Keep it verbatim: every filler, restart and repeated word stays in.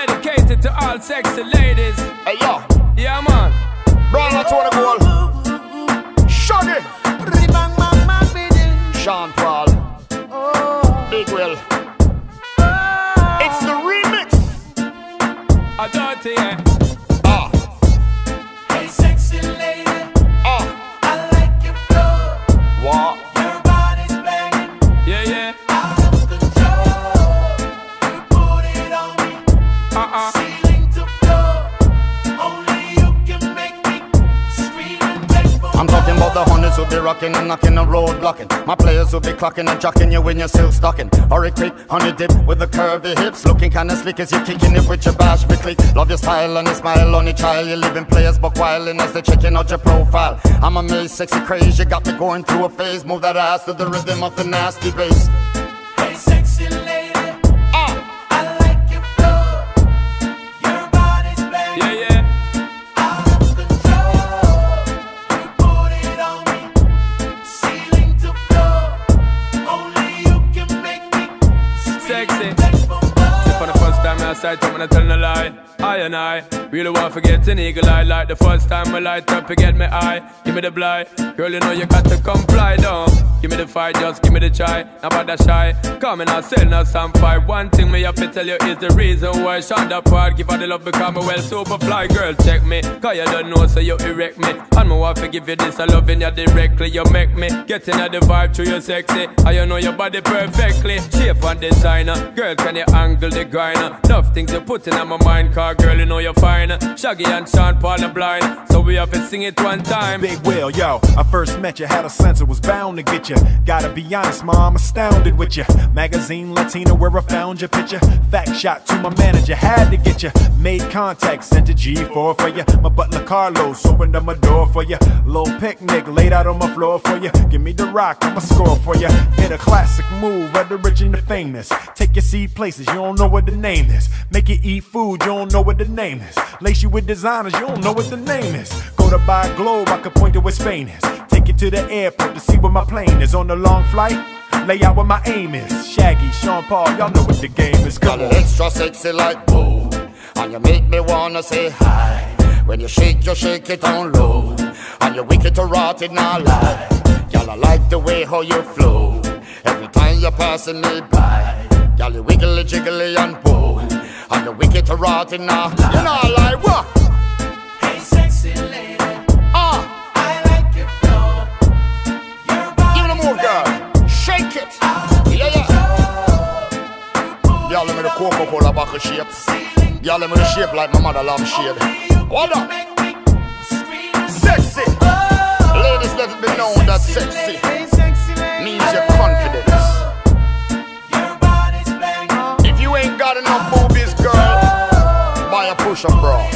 dedicated to all sexy ladies. Hey yo, yeah man. Brown out to the goal. Shaggy. Sean Paul. Big Will. It's the remix. I dirty, yeah. Ah. Hey sexy lady. Ah. I like your flow. What? Your body's banging. Yeah, yeah. Out of control. You put it on me. Uh-uh. Ceiling to floor. Only you can make me scream and beg for I'm talking about the hundreds who be rocking and knocking the road blocking. My players who be clocking and jocking you when you're still stocking. Hurry quick, honey dip with the curvy hips. Looking kinda slick as you're kicking it with your bash click. Love your style and your smile on your child. You're living players but wildin' as they checking out your profile. I'm amazed, sexy craze. You got me going through a phase. Move that ass to the rhythm of the nasty bass. Hey sexy lady. Ah. I like your flow. Your body's banging. Yeah, yeah. Out of control. You put it on me. Ceiling to floor. Only you can make me scream Sexy. and beg for more. For the first time I sight up and I tell no lie. I and I really want to get an eagle eye. Like the first time I light up, you get me eye. Give me the blind. Girl, you know you got to comply down. Give me the fight, just give me the try. Now about that shy. Come and I'll sell now some fight. One thing me have to tell you is the reason why Shonda part. Give her the love because me well super fly. Girl, check me. Cause you don't know so you erect me. And me want to give you this, I loving you directly. You make me getting at the vibe to you sexy. And you know your body perfectly. Shape and designer. Girl, can you angle the grinder? Enough things you put in my mind. Cause girl, you know you're fine. Shaggy and Sean Paul are blind. So we have to sing it one time. Big Will, yo, I first met you, had a sense it was bound to get you. Gotta be honest, ma, I'm astounded with you. Magazine Latina where I found your picture. Fact shot to my manager, had to get you. Made contact, sent a G four for you. My butler Carlos opened up my door for you. Little picnic laid out on my floor for you. Give me the rock, I'ma score for you. Hit a classic move of the rich and the famous. Take your seat places, you don't know what the name is. Make you eat food, you don't know what the name is. Lace you with designers, you don't know what the name is. Go to buy a globe, I could point to where Spain is. Take you to the airport to see where my plane is. On the long flight, lay out where my aim is. Shaggy, Sean Paul, y'all know what the game is. Come Got on. it extra sexy like boom. And you make me wanna say hi. When you shake, you shake it on low. And you wicked to rot it, not lie. Y'all, I like the way how you flow. Every time you're passing me by. Y'all, you wiggly jiggly and bow. And you wicked to rot it, now. You know I like what? Hey sexy lady. Ah. I like your flow. Your Give me the body's move, girl. banging. Shake it. Out of Yeah, yeah. control. Y'all, let me the Coca-Cola bottle shape. Y'all, let me the shape like my mother love shade. Hold up. Sexy. Ladies, let it be known that sexy means your confidence. If you ain't got enough boobies, girl, buy a push-up bra.